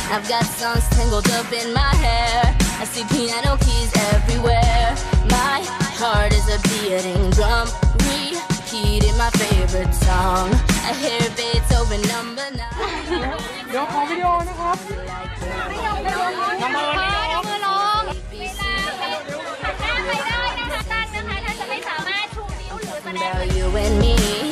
I've got songs tangled up in my hair. I see piano keys everywhere. My heart is a beating drum, repeating my favorite song. I hear Beethoven number 9. เดี๋ยวขอวิดีโอนะครับน้ำมือลงเวลาหันหน้าไปได้นะคะตั้งนะคะถ้าจะไม่สามารถชูนิ้วหรือแสดง You and me.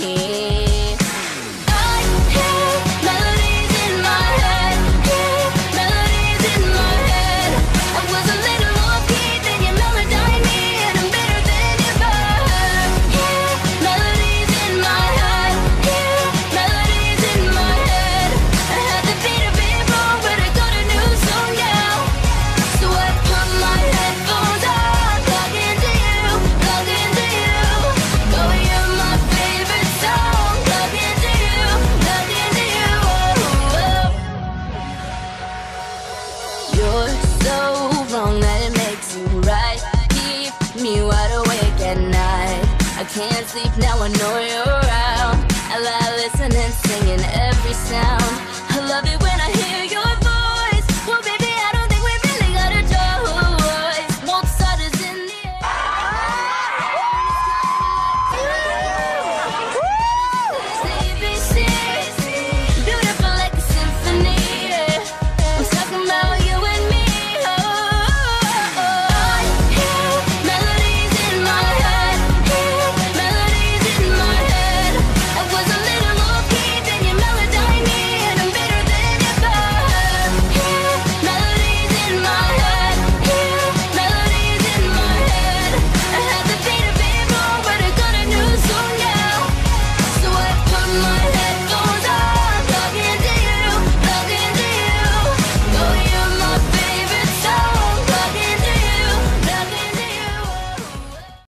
I hear melodies in my head. Hear melodies in my head. I was a little off key, then you melodied me, and I'm better than ever. Hear melodies in my head. Hear melodies in my head. I had the beat a bit wrong, but I got a new song now. So I put my headphones on, plug into you, plug into you. Oh, you're my favorite song. Plug into you, plug into you. Oh, oh. You're so wrong that it makes you right. Keep me wide awake at night. I can't sleep now, I know